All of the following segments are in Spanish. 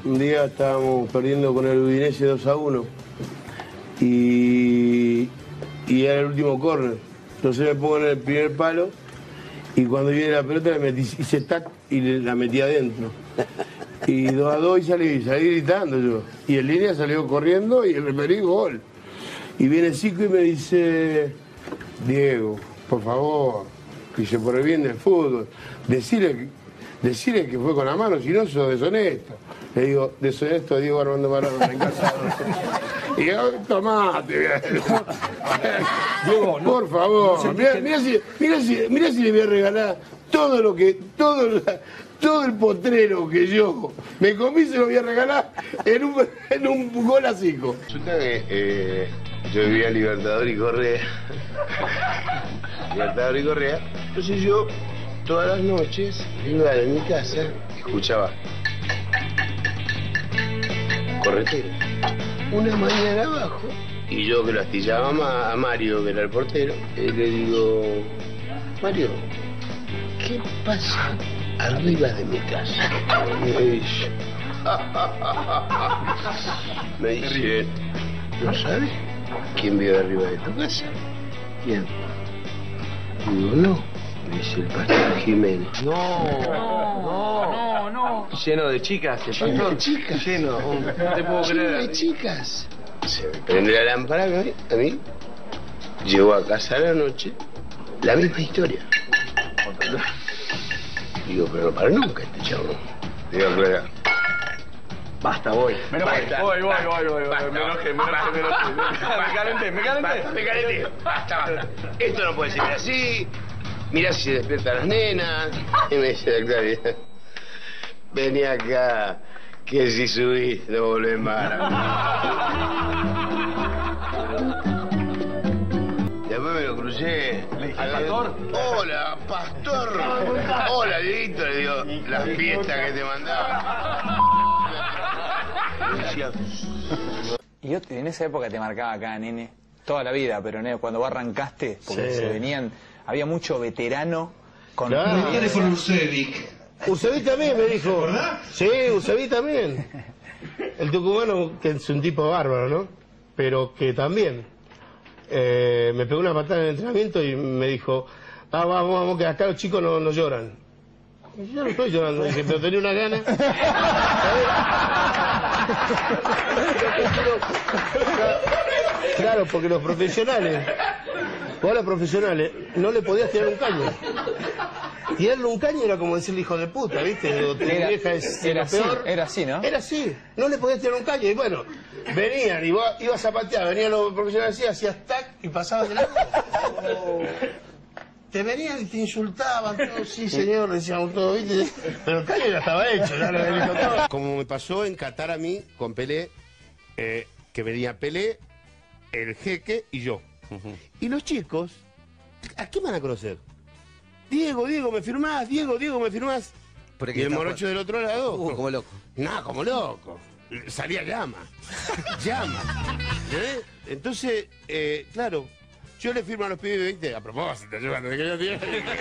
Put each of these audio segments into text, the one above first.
Un día estábamos perdiendo con el Udinese 2-1 y era el último córner. Entonces me pongo en el primer palo y cuando viene la pelota hice tac y la metí adentro. Y 2-2 y salí gritando yo. Y en línea salió corriendo y el referí gol. Y viene Zico y me dice, Diego, por favor, dice, por el bien del fútbol, decirle que fue con la mano, si no sos deshonesto. Le digo, deshonesto, Diego Armando Maradona en casa. Y yo, tomate, Diego, no, por favor, mira si le voy a regalar todo el potrero que yo me comí, se lo voy a regalar en un gol a Zico. Resulta que yo vivía en Libertador y Correa. Entonces yo, todas las noches, iba de mi casa y escuchaba corretero. Una mañana abajo, y yo que lo astillaba a Mario, que era el portero, le digo, Mario, ¿qué pasa arriba de mi casa? Me dice, ¿no sabes quién vive arriba de tu casa? ¿Quién? Digo, no. Me dice el pastor Jiménez. No. Lleno de chicas. Lleno de chicas. No te puedo creer. Lleno de chicas. Se me prende la lámpara a mí. Llego a casa a la noche. La misma historia. Digo, pero no para nunca este chavo. Digo, Clara. Basta, voy. Voy. Me enojé. Me calenté. Basta. Esto no puede seguir así. Mirá si se despiertan las nenas. Y me dice la Claria, vení acá, que si subís no volvés más. Después me lo crucé. ¿Le dije, pastor? Hola, pastor. Hola, Dieguito, le digo, las fiestas que te mandaba. Y yo en esa época te marcaba acá, nene, toda la vida, pero cuando vos arrancaste, porque sí. se venían, había mucho veterano con... Claro. ¿Qué por Usevic? Usevic también me dijo. ¿Verdad? Sí, Usevic también. El tucumano, que es un tipo bárbaro, ¿no? Pero que también me pegó una patada en el entrenamiento y me dijo, vamos, que acá los chicos no lloran. Y yo no estoy llorando, dije, pero tenía una gana. Claro, porque los profesionales, no le podías tirar un caño. Tirarle un caño era como decirle hijo de puta, ¿viste? Tu vieja es era lo peor. Era así, ¿no? Era así, no le podías tirar un caño. Y bueno, venían y vos ibas a patear, venían los profesionales así, hacías tac y pasabas de largo. Te venían y te insultaban, todo, sí señor, decíamos todo, ¿viste? Pero el caño ya estaba hecho, ya lo había dicho todo. Como me pasó en Qatar a mí, con Pelé, que venía Pelé, el Jeque y yo. Y los chicos, ¿a quién van a conocer? Diego, me firmás, Diego, me firmás. Y el morocho del otro lado. Como loco. No, como loco. Salía llama. Entonces, claro, yo le firmo a los pibes de 20, a propósito, yo cuando me quería 10.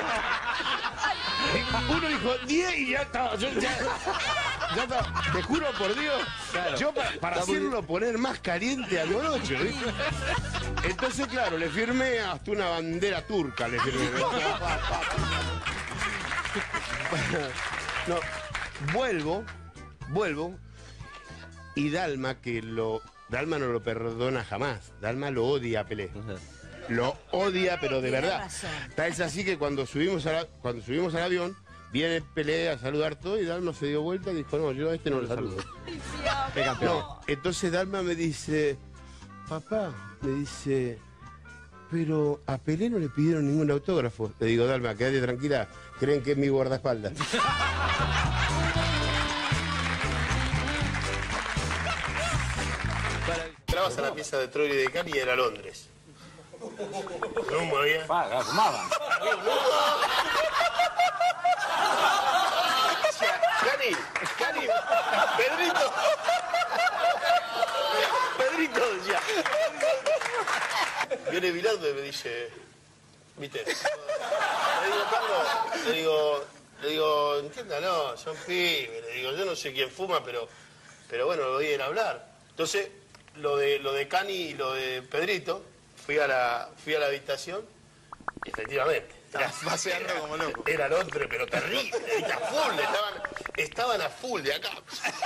Uno dijo 10 y ya estaba. Ya estaba. Te juro por Dios, claro. Yo para hacerlo poner más caliente al morocho, ¿viste? Entonces, claro, le firmé hasta una bandera turca, le firmé. No, vuelvo y Dalma Dalma no lo perdona jamás. Dalma lo odia a Pelé. Lo odia, pero de verdad. Es así que cuando subimos al avión, viene Pelé a saludar todo y Dalma se dio vuelta y dijo, no, yo a este no lo saludo. No, entonces Dalma me dice, papá, pero a Pelé no le pidieron ningún autógrafo. Le digo, Dalma, quédate tranquila, creen que es mi guardaespaldas. Entrabas a la pieza de Troy de Cali y era Londres. ¿Cómo había? Fumaban. Cani, Pedrito, decía. Viene mirando y me dice, ¿viste? Le digo, entienda, no, son pibes. Le digo, yo no sé quién fuma, pero pero bueno, lo oí en hablar. Entonces, lo de Cani y lo de Pedrito, fui a la habitación, y efectivamente. Estabas paseando como loco. Eran otros, pero terrible, a full, estaban a full de acá.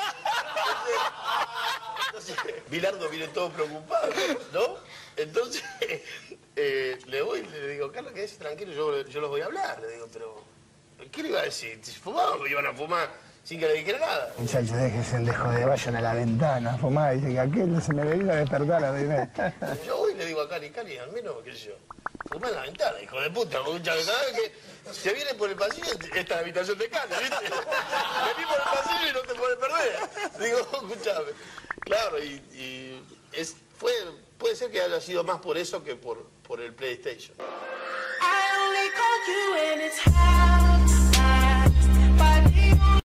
Entonces, Bilardo viene todo preocupado, ¿no? Entonces, le voy y le digo, Carla, quédese tranquilo, yo los voy a hablar. Le digo, pero, ¿qué le iba a decir? Si fumaban, pues iban a fumar sin que le dijera nada. Muchachos, déjense de joder, vayan a la ventana a fumar. Dice que aquel se me venía a despertar a la Yo voy y le digo a Cani, al menos, qué sé yo, fumá en la ventana, hijo de puta, ¿sabes que se viene por el pasillo? Esta es la habitación de Cani, ¿viste? Vení por el pasillo y no te puedes perder. Digo, escuchame. Claro, puede ser que haya sido más por eso que por el PlayStation. I only call you when it's hard.